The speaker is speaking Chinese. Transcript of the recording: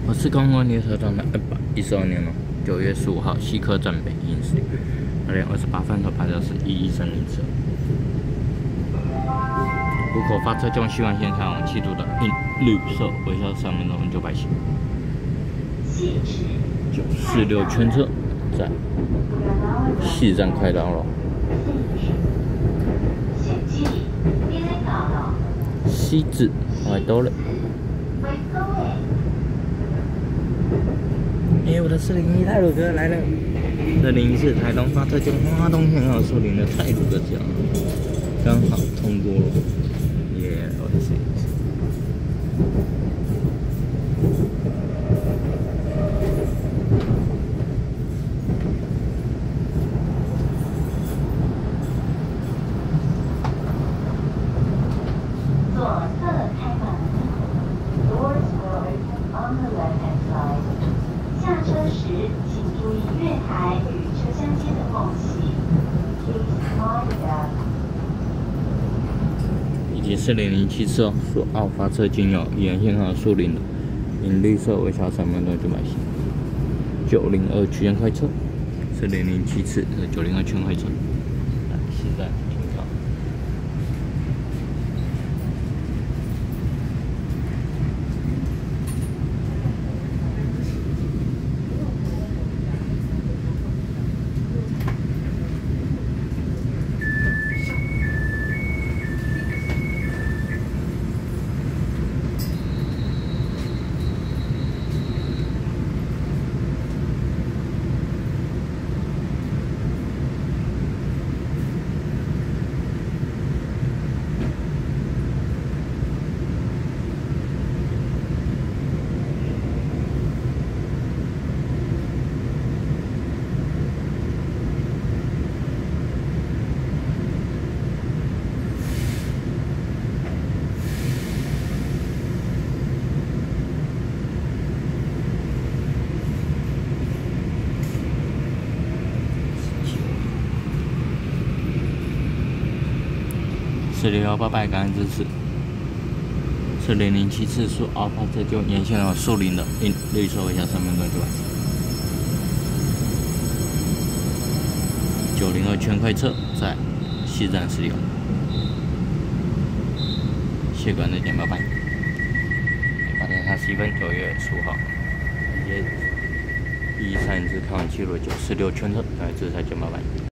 我是公安列车站的212年9月15号西客站北110，2点28分的牌照是11304。路口发车将希望现场7度的绿色，微笑3分钟900行。946圈车在西站快到了。西至快到了。我的401太鲁阁来了。401是台东发车经花东县号树林的太鲁阁桥，刚好通过了。我的401。 左侧开门 ，Doors will open on the left-hand side。下车时请注意月台与车厢间的缝隙。Please mind the gap。 以及4007次属奥发车经有沿线号树林的，银绿色微笑3分钟900行。902区间快车，4007次的902圈快车，西站停靠。46188感恩支持。4007次属奥发车就沿线号树林的绿色微笑3分钟900行。902圈快车在西站使用。谢管的点800。8点31分9月15号，134开往7路946圈车，这才减800。